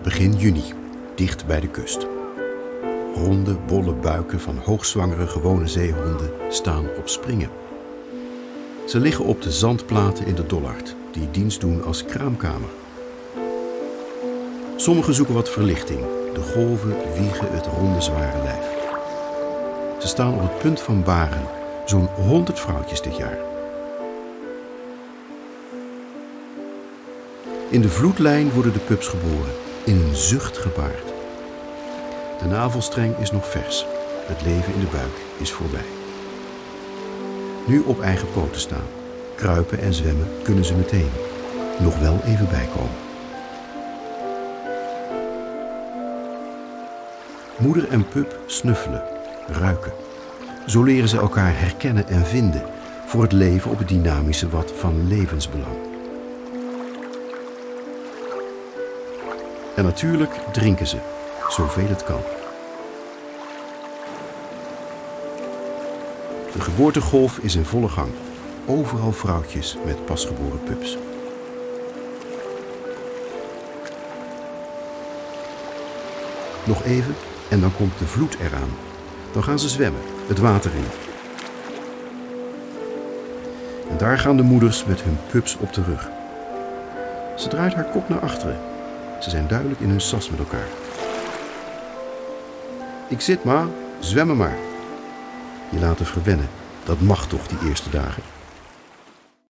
Begin juni, dicht bij de kust. Ronde, bolle buiken van hoogzwangere gewone zeehonden staan op springen. Ze liggen op de zandplaten in de Dollard, die dienst doen als kraamkamer. Sommigen zoeken wat verlichting. De golven wiegen het ronde, zware lijf. Ze staan op het punt van baren, zo'n 100 vrouwtjes dit jaar. In de vloedlijn worden de pups geboren, in een zucht gebaard. De navelstreng is nog vers, het leven in de buik is voorbij. Nu op eigen poten staan, kruipen en zwemmen kunnen ze meteen, nog wel even bijkomen. Moeder en pup snuffelen, ruiken. Zo leren ze elkaar herkennen en vinden voor het leven op het dynamische wat van levensbelang. En natuurlijk drinken ze, zoveel het kan. De geboortegolf is in volle gang. Overal vrouwtjes met pasgeboren pups. Nog even en dan komt de vloed eraan. Dan gaan ze zwemmen, het water in. En daar gaan de moeders met hun pups op de rug. Ze draait haar kop naar achteren. Ze zijn duidelijk in hun sas met elkaar. Ik zit, ma, zwemmen maar. Je laten verwennen, dat mag toch die eerste dagen.